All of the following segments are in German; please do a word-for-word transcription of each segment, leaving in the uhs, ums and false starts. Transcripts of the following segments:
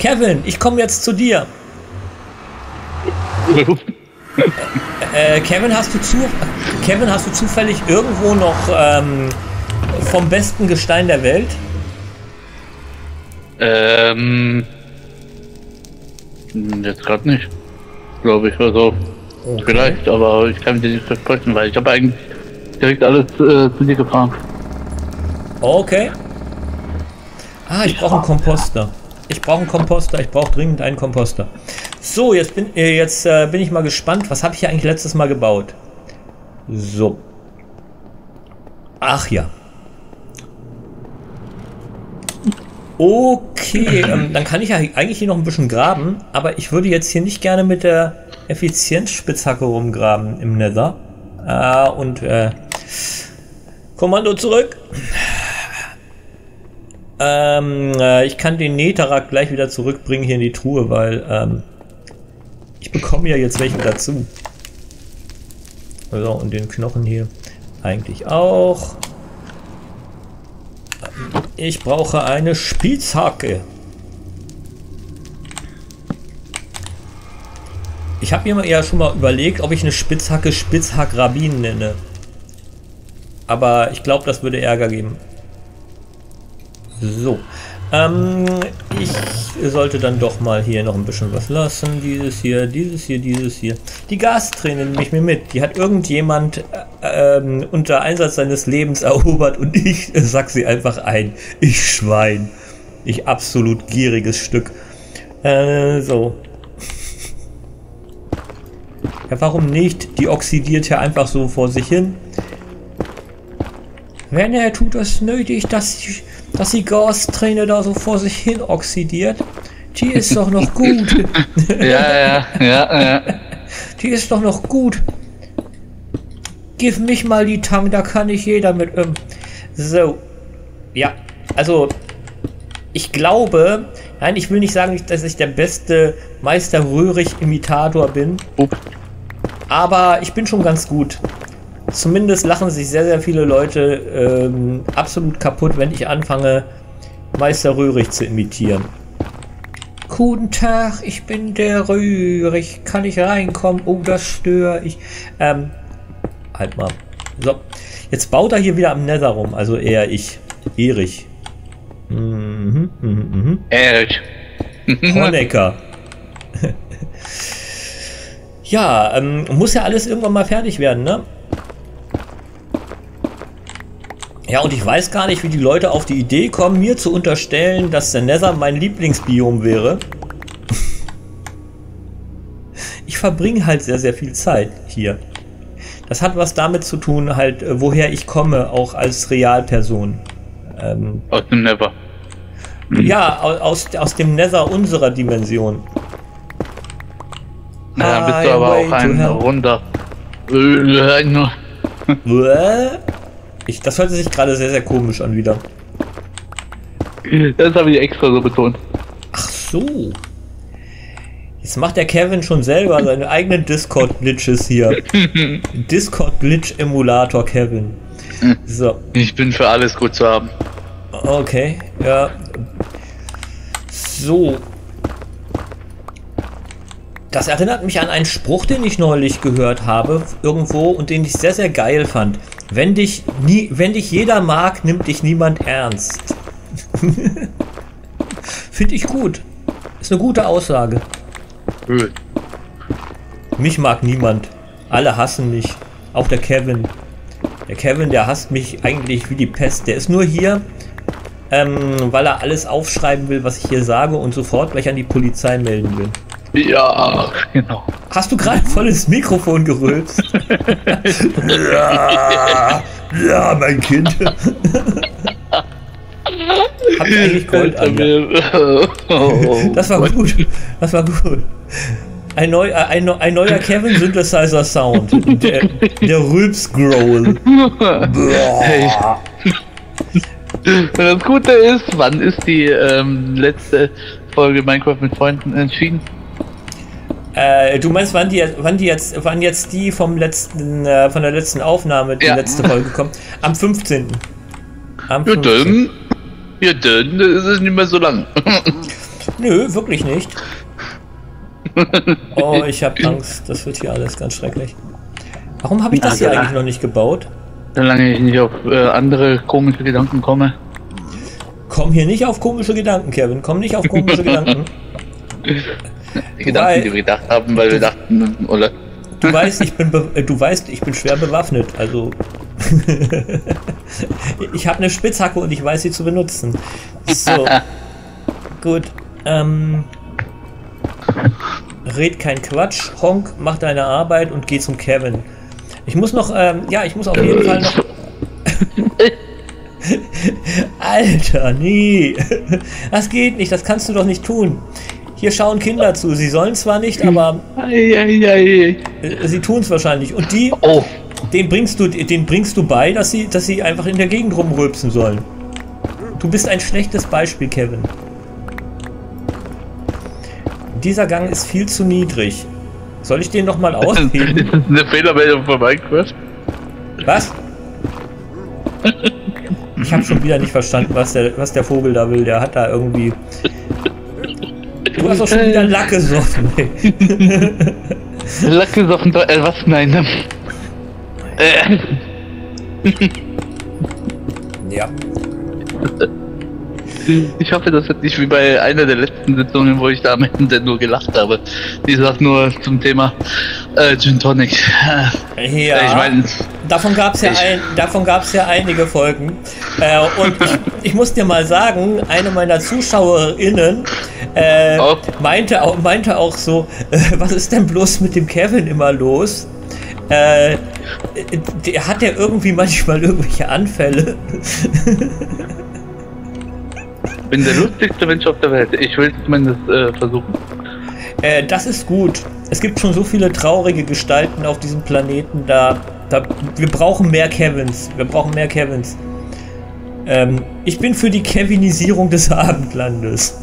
Kevin, ich komme jetzt zu dir. äh, Kevin, hast du zu, Kevin, hast du zufällig irgendwo noch ähm, vom besten Gestein der Welt? Ähm, jetzt gerade nicht, glaube ich. Also okay. Vielleicht, aber ich kann mir dir nicht versprechen, weil ich habe eigentlich direkt alles äh, zu dir gefahren. Okay. Ah, ich brauche einen Komposter. Ich brauche einen Komposter. Ich brauche dringend einen Komposter. So, jetzt bin, äh, jetzt, äh, bin ich mal gespannt. Was habe ich hier eigentlich letztes Mal gebaut? So. Ach ja. Okay, ähm, dann kann ich ja eigentlich hier noch ein bisschen graben. Aber ich würde jetzt hier nicht gerne mit der Effizienzspitzhacke rumgraben im Nether. Äh, und äh, Kommando zurück. Ähm, äh, ich kann den Netherrack gleich wieder zurückbringen hier in die Truhe, weil ähm, ich bekomme ja jetzt welche dazu. So, und den Knochen hier eigentlich auch. Ich brauche eine Spitzhacke. Ich habe mir ja schon mal überlegt, ob ich eine Spitzhacke Spitzhackrabin nenne. Aber ich glaube, das würde Ärger geben. So. Ähm, ich sollte dann doch mal hier noch ein bisschen was lassen. Dieses hier, dieses hier, dieses hier. Die Gasträne nehme ich mir mit. Die hat irgendjemand äh, ähm, unter Einsatz seines Lebens erobert und ich äh, sack sie einfach ein. Ich Schwein. Ich absolut gieriges Stück. Äh, so. Ja, warum nicht? Die oxidiert ja einfach so vor sich hin. Wenn er tut es nötig, dass die, dass die Gasträne da so vor sich hin oxidiert. Die ist doch noch gut. Ja, ja, ja, ja. Die ist doch noch gut. Gib mich mal die Tang, da kann ich jeder mit. Ähm. So. Ja, also ich glaube, nein, ich will nicht sagen, dass ich der beste Meister Röhrig-Imitator bin. Ups. Aber ich bin schon ganz gut. Zumindest lachen sich sehr, sehr viele Leute ähm, absolut kaputt, wenn ich anfange, Meister Röhrig zu imitieren. Guten Tag, ich bin der Röhrig. Kann ich reinkommen? Oh, das störe ich. Ähm, halt mal. So, jetzt baut er hier wieder am Nether rum. Also eher ich. Erich. Mhm, mhm, mhm. Erich. Honecker. Ja, ähm, muss ja alles irgendwann mal fertig werden, ne? Ja, und ich weiß gar nicht, wie die Leute auf die Idee kommen, mir zu unterstellen, dass der Nether mein Lieblingsbiom wäre. Ich verbringe halt sehr, sehr viel Zeit hier. Das hat was damit zu tun, halt, woher ich komme, auch als Realperson. Ähm, aus dem Nether. Ja, aus, aus dem Nether unserer Dimension. Ja, bist du aber auch ein runder. Ich, das hört sich gerade sehr, sehr komisch an wieder. Das habe ich extra so betont. Ach so. Jetzt macht der Kevin schon selber seine eigenen Discord-Glitches hier. Discord-Glitch-Emulator Kevin. So. Ich bin für alles gut zu haben. Okay, ja. So. Das erinnert mich an einen Spruch, den ich neulich gehört habe, irgendwo, und den ich sehr, sehr geil fand. Wenn dich, nie, wenn dich jeder mag, nimmt dich niemand ernst. Finde ich gut. Ist eine gute Aussage. Gut. Mich mag niemand. Alle hassen mich. Auch der Kevin. Der Kevin, der hasst mich eigentlich wie die Pest. Der ist nur hier, ähm, weil er alles aufschreiben will, was ich hier sage, und sofort gleich an die Polizei melden will. Ja, genau. Hast du gerade voll ins Mikrofon gerülpst? Ja, ja, mein Kind. Hab ich eigentlich Gold an dir? Das war gut. Das war gut. Ein, neu, äh, ein, ein neuer Kevin Synthesizer Sound. Der, der Rülps-Growl. Hey. Das Gute ist, wann ist die ähm, letzte Folge Minecraft mit Freunden entschieden? Äh, du meinst, wann die, wann die jetzt, wann jetzt die vom letzten, äh, von der letzten Aufnahme, die ja. letzte Folge kommt? Am fünfzehnten Am ja, dann, ja, dann ist es nicht mehr so lang. Nö, wirklich nicht. Oh, ich habe Angst. Das wird hier alles ganz schrecklich. Warum habe ich das Also, hier eigentlich noch nicht gebaut? Solange ich nicht auf äh, andere komische Gedanken komme. Komm hier nicht auf komische Gedanken, Kevin. Komm nicht auf komische Gedanken. Die Gedanken, Weil- die wir gedacht haben, weil wir dachten, oder? Du weißt, ich bin be äh, du weißt, ich bin schwer bewaffnet. Also ich habe eine Spitzhacke und ich weiß sie zu benutzen. So. Gut. Ähm, red kein Quatsch. Honk, mach deine Arbeit und geh zum Kevin. Ich muss noch, ähm, ja, ich muss auf jeden Fall noch. Alter, nee. Das geht nicht, das kannst du doch nicht tun. Hier schauen Kinder zu. Sie sollen zwar nicht, aber Ei, ei, ei. äh, sie tun es wahrscheinlich. Und die, Oh, den bringst du, den bringst du bei, dass sie, dass sie einfach in der Gegend rumrülpsen sollen. Du bist ein schlechtes Beispiel, Kevin. Dieser Gang ist viel zu niedrig. Soll ich den noch mal ist ausheben? das eine Fehlermeldung von Minecraft? Was? Ich habe schon wieder nicht verstanden, was der, was der Vogel da will. Der hat da irgendwie... Du hast doch schon wieder Lack gesoffen. Lack gesoffen, äh, was? Nein. Äh, Ja. ich hoffe, das wird nicht wie bei einer der letzten Sitzungen, wo ich da am Ende nur gelacht habe. Die sagt nur zum Thema äh, Gin Tonic. Ja. Ich meine, Davon gab es ja, Ich- ein, davon gab's ja einige Folgen. Äh, und ich, ich muss dir mal sagen, eine meiner ZuschauerInnen äh, Oh. meinte, auch, meinte auch so, äh, was ist denn bloß mit dem Kevin immer los? Äh, der hat ja irgendwie manchmal irgendwelche Anfälle. bin der lustigste Mensch auf der Welt. Ich will es zumindest äh, versuchen. Äh, das ist gut. Es gibt schon so viele traurige Gestalten auf diesem Planeten, da, da wir brauchen mehr Kevins. Wir brauchen mehr Kevins. Ähm, ich bin für die Kevinisierung des Abendlandes.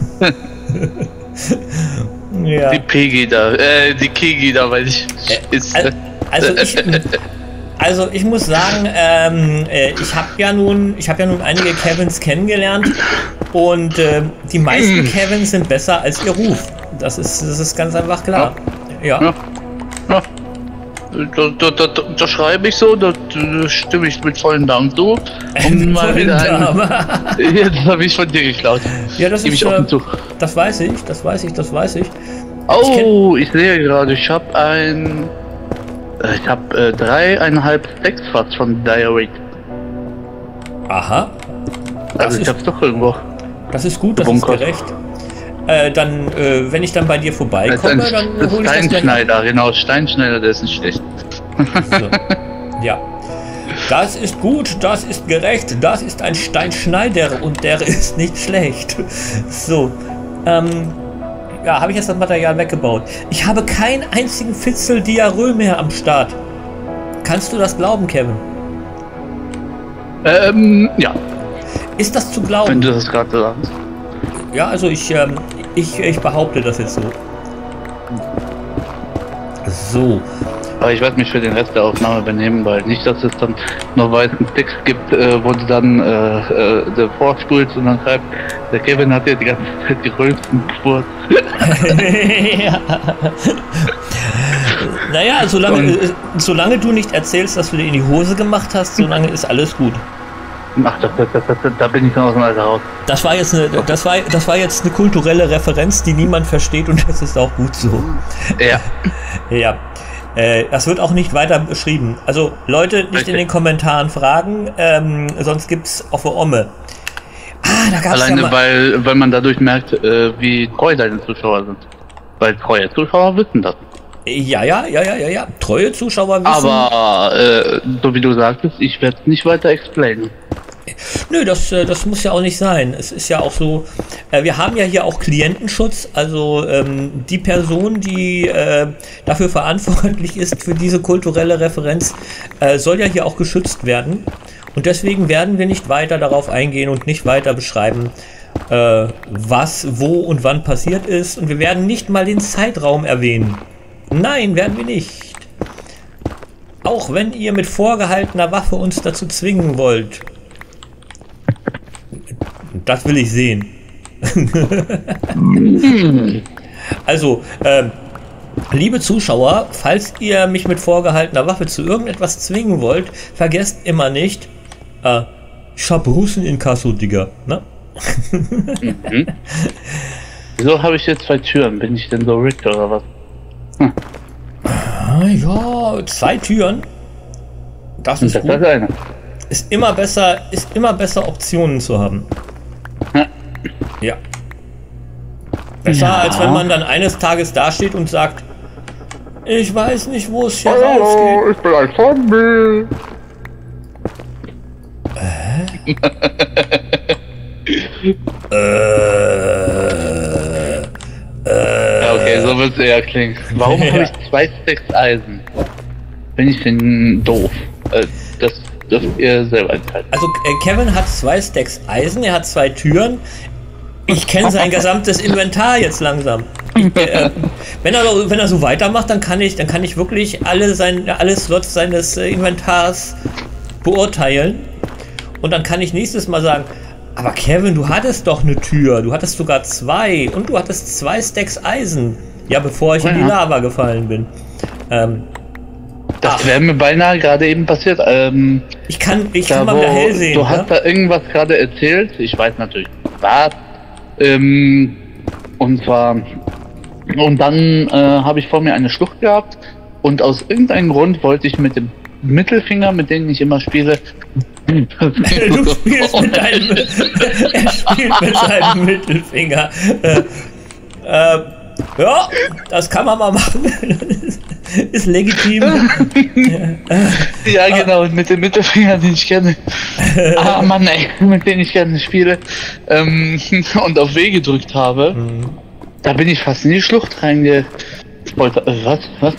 Ja. Die Pegi da, äh, die Kegi da, weil ich ist. Al- Also ich, also ich muss sagen, ähm, äh, ich habe ja nun, ich habe ja nun einige Kevins kennengelernt und äh, die meisten Kevins sind besser als ihr Ruf. Das ist, das ist ganz einfach klar. Ja. Ja. Ja. Da, da, da, da, da schreibe ich so, da, da stimme ich mit vollen Dank zu. Um mal wieder ein. Jetzt habe ich von dir geklaut. Ja, das Gebe ist, ich offen äh, zu. das weiß ich, das weiß ich, das weiß ich. Oh, ich sehe gerade, ich habe ein. äh, Ich habe äh, dreieinhalb Stacks fast von Diary. Aha. Das Also ich ist, hab's doch irgendwo. das ist gut, das ist Bunkers. gerecht. Äh, dann, äh, wenn ich dann bei dir Das ist ein vorbeikomme, dann das hole ich das gleich ab. Steinschneider, genau, Steinschneider, der ist nicht schlecht. So. Ja. Das ist gut, das ist gerecht, das ist ein Steinschneider und der ist nicht schlecht. So. Ähm, ja, habe ich jetzt das Material weggebaut. Ich habe keinen einzigen Fitzel Diarrhoe mehr am Start. Kannst du das glauben, Kevin? Ähm, ja, Ist das zu wenn glauben? du das gerade so sagst. Ja, also ich, ähm, ich, ich behaupte das jetzt so. So. Aber ich werde mich für den Rest der Aufnahme benehmen, weil nicht, dass es dann noch weißen Text gibt, äh, wo du dann äh, äh, davor spulst und dann schreibst, der Kevin hat ja die ganze Zeit die Rülpsen gespurt. Ja. Naja, solange, äh, solange du nicht erzählst, dass du dir in die Hose gemacht hast, solange ist alles gut. Ach, das, das, das, das, da bin ich dann aus dem Alter raus. Das war jetzt eine, das war, das war jetzt eine kulturelle Referenz, die niemand versteht und das ist auch gut so. Ja, Ja. Äh, das wird auch nicht weiter beschrieben. Also Leute, nicht Richtig. in den Kommentaren fragen, ähm, sonst gibt's auf der Omme. Ah, da gab's alleine ja mal. weil, weil man dadurch merkt, äh, wie treu deine Zuschauer sind. Weil treue Zuschauer wissen das. Ja, ja, ja, ja, ja, ja. Treue Zuschauer wissen. Aber, äh, so wie du sagtest, ich werde es nicht weiter explainen. Nö, das, äh, das muss ja auch nicht sein. Es ist ja auch so, äh, wir haben ja hier auch Klientenschutz, also ähm, die Person, die äh, dafür verantwortlich ist für diese kulturelle Referenz, äh, soll ja hier auch geschützt werden. Und deswegen werden wir nicht weiter darauf eingehen und nicht weiter beschreiben, äh, was, wo und wann passiert ist. Und wir werden nicht mal den Zeitraum erwähnen. Nein, werden wir nicht. Auch wenn ihr mit vorgehaltener Waffe uns dazu zwingen wollt. Das will ich sehen. Also, ähm, liebe Zuschauer, falls ihr mich mit vorgehaltener Waffe zu irgendetwas zwingen wollt, vergesst immer nicht, äh, ich hab Russen in Kasso, Digga, ne? Mhm. Wieso habe ich jetzt zwei Türen? Bin ich denn so rich oder was? Hm. Ah, ja, zwei Türen. Das ist Das gut. ist eine. Ist immer besser, ist immer besser, Optionen zu haben. Ja. Ja. Besser, Ja. als wenn man dann eines Tages dasteht und sagt, ich weiß nicht, wo es hier Hallo, rausgeht. ich bin ein Zombie. Äh, äh, Ja, okay, so wird es eher klingen. Warum Ja. habe ich zwei Stacks Eisen? Bin ich denn doof? Äh, das dürft ihr selber entscheiden. Also äh, Kevin hat zwei Stacks Eisen, er hat zwei Türen. Ich kenne sein gesamtes Inventar jetzt langsam. Ich, äh, wenn, er, so- wenn er so weitermacht, dann kann ich, dann kann ich wirklich alle, sein, alle Slots seines äh, Inventars beurteilen. Und dann kann ich nächstes Mal sagen, aber Kevin, du hattest doch eine Tür, du hattest sogar zwei und du hattest zwei Stacks Eisen. Ja, bevor ich in die Ja. Lava gefallen bin. Ähm, Das ach, wäre mir beinahe gerade eben passiert. Ähm, ich kann, ich da, kann mal wo wieder hell sehen. du ne? hast da irgendwas gerade erzählt. Ich weiß natürlich was. Ähm, und zwar und dann äh, habe ich vor mir eine Schlucht gehabt und aus irgendeinem Grund wollte ich mit dem Mittelfinger, mit dem ich immer spiele. Du spielst mit deinem, er spielt mit seinem Mittelfinger. Äh, äh, ja, das kann man mal machen. ist, ist legitim. Ja, genau, und mit dem Mittelfinger, den ich gerne. Ah, Mann, ey, mit dem ich gerne spiele. Ähm, und auf W gedrückt habe. Mhm. Da bin ich fast in die Schlucht reinge. Wollte, äh, was? Was?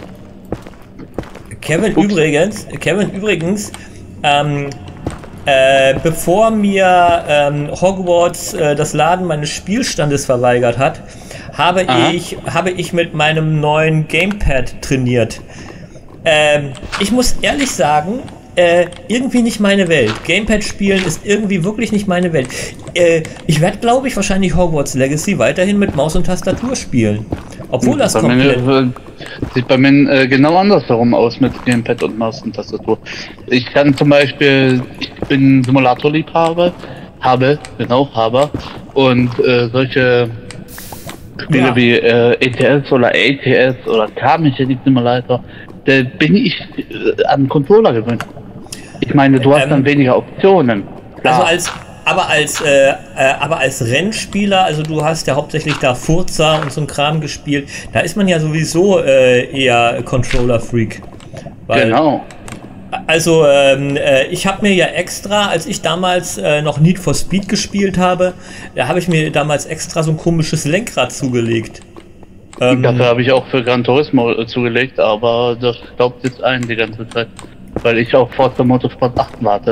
Kevin Ups. übrigens, Kevin übrigens, ähm, äh, bevor mir ähm, Hogwarts äh, das Laden meines Spielstandes verweigert hat, habe Aha. ich, habe ich mit meinem neuen Gamepad trainiert. Ähm, ich muss ehrlich sagen, äh, irgendwie nicht meine Welt. Gamepad spielen ist irgendwie wirklich nicht meine Welt. Äh, ich werde, glaube ich, wahrscheinlich Hogwarts Legacy weiterhin mit Maus und Tastatur spielen. Obwohl das bei komplett... mir, äh, sieht bei mir äh, genau andersherum aus mit Gamepad und Maus und Tastatur. Ich kann zum Beispiel, ich bin Simulatorliebhaber, habe, genau, habe, und äh, solche Spiele Ja. wie äh, E T S oder A T S oder Car Mechanic Simulator, da bin ich äh, an Controller gewöhnt. Ich meine, du hast Ähm, dann weniger Optionen. Klar. Also als, aber als, äh, äh, aber als Rennspieler, also du hast ja hauptsächlich da Forza und so ein Kram gespielt, da ist man ja sowieso äh, eher Controller-Freak. Weil- Genau. Also ähm, äh, ich habe mir ja extra, als ich damals äh, noch Need for Speed gespielt habe, da habe ich mir damals extra so ein komisches Lenkrad zugelegt. Ähm, Dafür habe ich auch für Gran Turismo äh, zugelegt, aber das staubt jetzt ein die ganze Zeit, weil ich auf Forza Motorsport acht warte.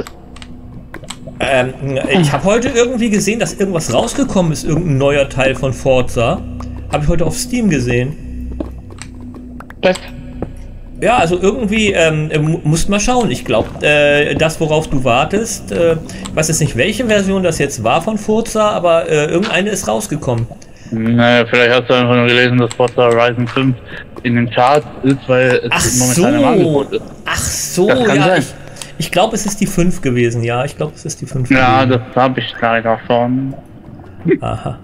ähm, ich habe heute irgendwie gesehen, dass irgendwas rausgekommen ist, irgendein neuer Teil von Forza. Habe ich heute auf Steam gesehen. Best. Ja, also irgendwie ähm, mu- musst mal schauen. Ich glaube, äh, das, worauf du wartest, äh, ich weiß jetzt nicht, welche Version das jetzt war von Forza, aber äh, irgendeine ist rausgekommen. Naja, vielleicht hast du einfach nur gelesen, dass Forza Horizon fünf in den Charts ist, weil es Ach momentan im so, Angebot ist. ach so, Das kann ja, sein. ich, ich glaube, es ist die fünf gewesen, ja, ich glaube, es ist die fünf Ja, gewesen. das habe ich leider schon. Aha.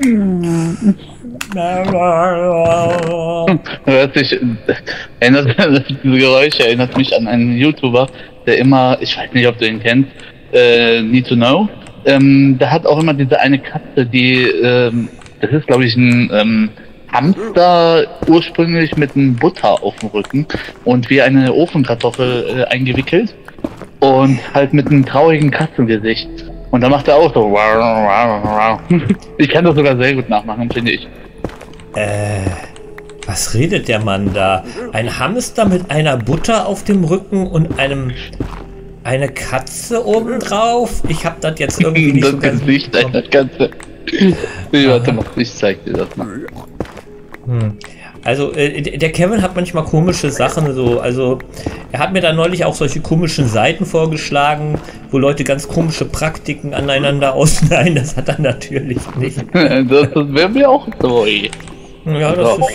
Hört sich, erinnert, diese Geräusche erinnert mich an einen YouTuber, der immer, ich weiß nicht, ob du ihn kennst, äh, Need to Know, ähm, der hat auch immer diese eine Katze, die, ähm, das ist glaube ich ein ähm, Hamster ursprünglich mit einem Butter auf dem Rücken und wie eine Ofenkartoffel äh, eingewickelt und halt mit einem traurigen Katzengesicht. Und da macht er auch so. Ich kann das sogar sehr gut nachmachen, finde ich. Äh, was redet der Mann da? Ein Hamster mit einer Butter auf dem Rücken und einem eine Katze obendrauf? Ich habe das jetzt irgendwie nicht Das so ganz Gesicht, mitbekommen. das ganze. Nee, warte mal, ich zeig dir das mal. Hm. Also äh, der Kevin hat manchmal komische Sachen so, also er hat mir da neulich auch solche komischen Seiten vorgeschlagen, wo Leute ganz komische Praktiken aneinander ausleihen, das hat er natürlich nicht. Das, das wäre mir auch so. Ja, das ist...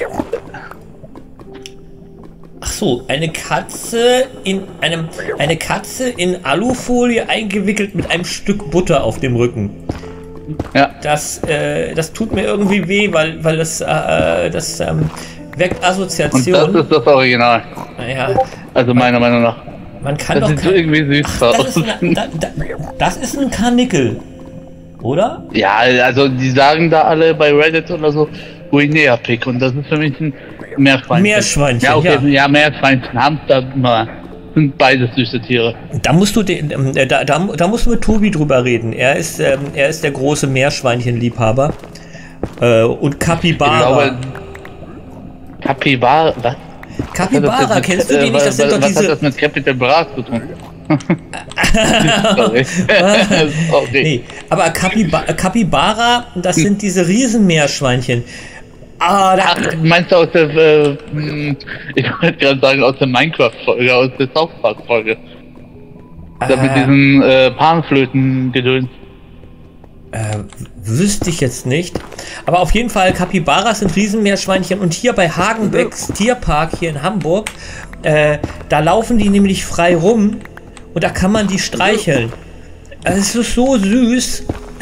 Ach so, eine Katze in einem eine Katze in Alufolie eingewickelt mit einem Stück Butter auf dem Rücken. Ja. Das, äh, das tut mir irgendwie weh, weil, weil das, äh, das ähm, weckt Assoziation. Und das ist das Original. Naja, Also meiner Meinung nach. man kann Das doch sieht so kein, irgendwie süß Ach, aus. das, ist eine, da, da, das ist ein Karnickel, oder? Ja, also die sagen da alle bei Reddit oder so Guinea Pig und das ist für mich ein Meerschweinchen. Meerschweinchen, ja, okay, ja. ja, Meerschweinchen, Hamster, na, sind beides süße Tiere. Da musst du den, ähm, da, da, da musst du mit Tobi drüber reden. Er ist, ähm, er ist der große Meerschweinchenliebhaber. Äh, und Capybara. Ich glaube, Capybara, was? Capybara, Was hat das mit- kennst du die äh, nicht? Das sind was, doch was diese... hat das mit Capital Bra zu tun? Sorry. Sorry. Nee, aber Capyba Capybara, das sind diese Riesenmeerschweinchen. Ah, da, Ach, meinst du aus der, äh, mh, ich wollte gerade sagen, aus der Minecraft-Folge, aus der South Park-Folge. Da mit äh, diesen äh, Panflöten-Gedöns. äh, wüsste ich jetzt nicht. Aber auf jeden Fall, Capybaras sind Riesenmeerschweinchen. Und hier bei Hagenbecks Tierpark hier in Hamburg, äh, da laufen die nämlich frei rum. Und da kann man die streicheln. Es ist so süß.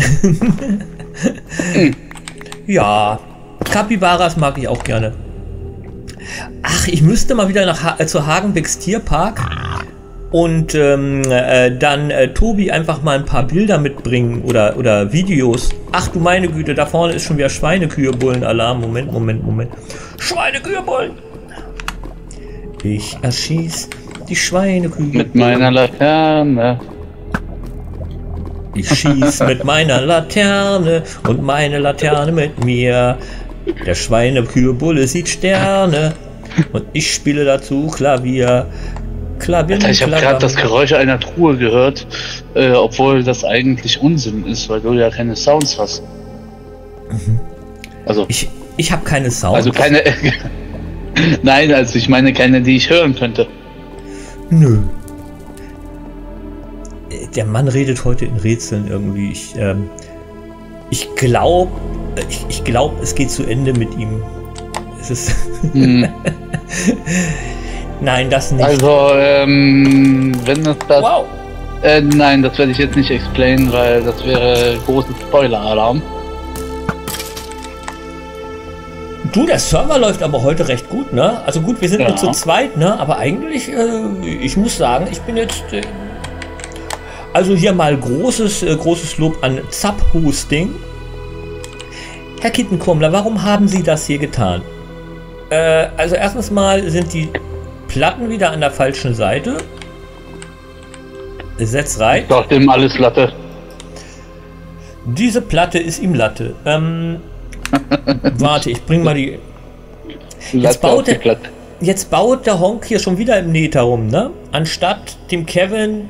Ja, Capybaras mag ich auch gerne. Ach, ich müsste mal wieder nach ha äh, zu Hagenbecks Tierpark und ähm, äh, dann äh, Tobi einfach mal ein paar Bilder mitbringen oder, oder Videos. Ach du meine Güte, da vorne ist schon wieder Schweinekühe-Bullen-Alarm. Moment, Moment, Moment. Schweinekühe-Bullen! Ich erschieß die Schweinekühe. Mit meiner Laterne. Ich schieß mit meiner Laterne und meine Laterne mit mir. Der Schweinekühe-Bulle sieht Sterne und ich spiele dazu Klavier. Klavier. Alter, ich habe gerade das Geräusch einer Truhe gehört, äh, obwohl das eigentlich Unsinn ist, weil du ja keine Sounds hast. Mhm. Also, Ich, ich habe keine Sound. also keine. Nein, also ich meine keine, die ich hören könnte. Nö. Der Mann redet heute in Rätseln irgendwie. Ich, ähm, ich glaube, ich, ich glaube, es geht zu Ende mit ihm. Es ist. Hm. Nein, das nicht. Also, ähm, wenn es das. Wow. Äh, nein, das werde ich jetzt nicht explainen, weil das wäre großes Spoiler-Alarm. Du, der Server läuft aber heute recht gut, ne? Also gut, wir sind Ja. nur zu zweit, ne? Aber eigentlich, äh, ich muss sagen, ich bin jetzt. Äh, also hier mal großes, äh, großes Lob an Zap Hosting. Herr Kittenkummler, warum haben Sie das hier getan? Äh, also erstens mal sind die Platten wieder an der falschen Seite. Setz rein. Doch dem alles Latte. Diese Platte ist ihm Latte. Ähm, warte, ich bring mal die. Jetzt Latte auf baut, die der, Platte. jetzt baut der Honk hier schon wieder im Net herum, ne? Anstatt dem Kevin.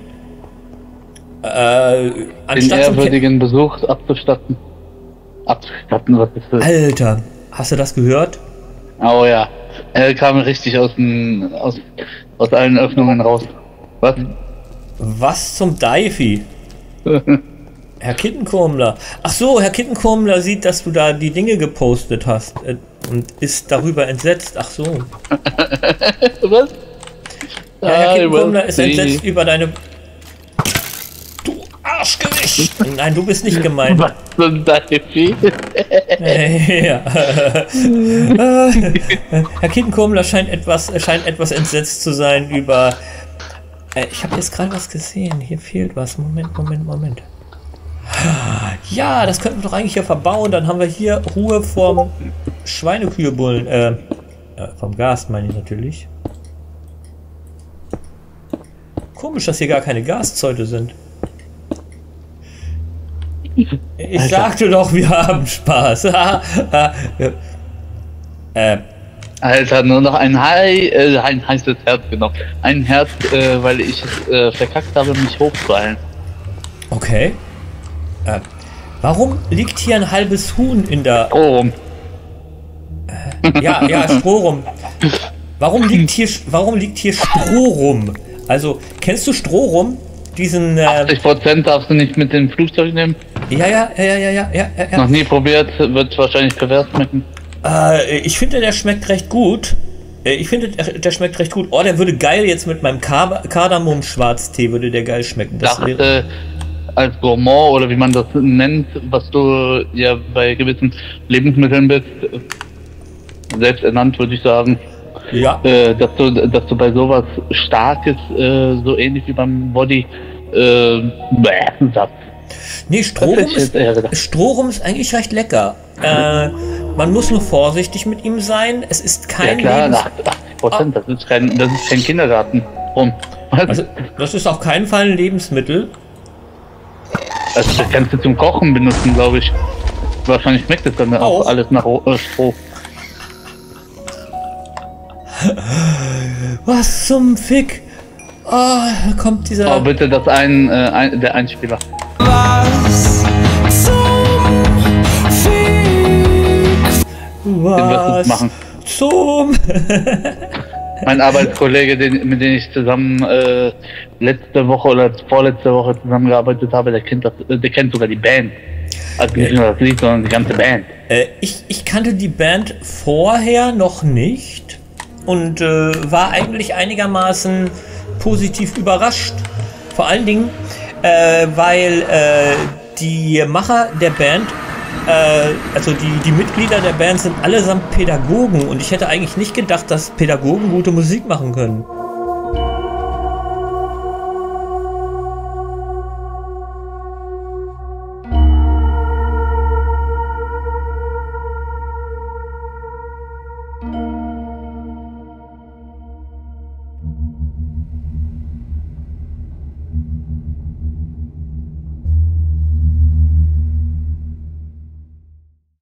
Äh, Den anstatt zum Ke ehrwürdigen Besuch abzustatten. Abzustatten, was ist das? Alter, hast du das gehört? Oh ja. Er kam richtig aus, den, aus, aus allen Öffnungen raus. Was? Was zum Deifi? Herr Kittenkummler. Ach so, Herr Kittenkummler sieht, dass du da die Dinge gepostet hast äh, und ist darüber entsetzt. Ach so. Was? Ja, Herr Ah, Kittenkummler ist die- entsetzt über deine... Du Arschgewicht! Nein, du bist nicht gemeint. Was sind da die Ja. Äh, Herr Kittenkummler scheint etwas, scheint etwas entsetzt zu sein über... Äh, ich habe jetzt gerade was gesehen. Hier fehlt was. Moment, Moment, Moment. Ja, das könnten wir doch eigentlich hier verbauen. Dann haben wir hier Ruhe vom Schweinekühe-Bullen. Äh, äh, vom Gas meine ich natürlich. Komisch, dass hier gar keine Gaszeute sind. Ich Alter. sagte doch, wir haben Spaß. äh, Alter, nur noch ein Hai, äh, ein heißes Herz, genau. Ein Herz, äh, weil ich es äh, verkackt habe, mich hochzuheilen. okay. Äh, warum liegt hier ein halbes Huhn in der... Oh, Ja, ja, Stroh rum. Warum liegt hier, warum liegt hier Stroh rum? Also, kennst du Stroh rum? Diesen, äh, achtzig Prozent darfst du nicht mit dem Flugzeug nehmen. Ja, ja, ja, ja, ja, ja, ja, ja. Noch nie probiert, wird wahrscheinlich pervers schmecken. Äh, ich finde, der schmeckt recht gut. Äh, Ich finde, der der schmeckt recht gut. Oh, der würde geil jetzt mit meinem Kar- Kardamom-Schwarztee würde der geil schmecken. Das dachte, wäre als Gourmand oder wie man das nennt, was du ja bei gewissen Lebensmitteln bist, selbst ernannt, würde ich sagen, ja. äh, dass du, dass du bei sowas Starkes, äh, so ähnlich wie beim Body, äh, bäh, sagst. Nee, Strohrum Das hätte ich ist, jetzt eher gedacht. Strohrum ist eigentlich recht lecker. Äh, man muss nur vorsichtig mit ihm sein. Es ist Ja kein klar, Lebens- nach achtzig Prozent, das ist kein, das ist kein Kindergarten. Rum. Also, das ist auf keinen Fall ein Lebensmittel. Also das kannst du zum Kochen benutzen, glaube ich. Wahrscheinlich schmeckt es dann auch Auch. alles nach äh, Stroh. Was zum Fick? Ah, da kommt dieser... Oh, bitte, das ein, äh, ein der Einspieler. Den wirst du Was machen. zum... Mein Arbeitskollege, den, mit dem ich zusammen äh, letzte Woche oder vorletzte Woche zusammengearbeitet habe, der kennt das, äh, der kennt sogar die Band. Also nicht nur das Lied, sondern die ganze Band. Äh, ich, ich kannte die Band vorher noch nicht und äh, war eigentlich einigermaßen positiv überrascht. Vor allen Dingen, äh, weil äh, die Macher der Band, äh, also die, die Mitglieder der Band sind allesamt Pädagogen und ich hätte eigentlich nicht gedacht, dass Pädagogen gute Musik machen können.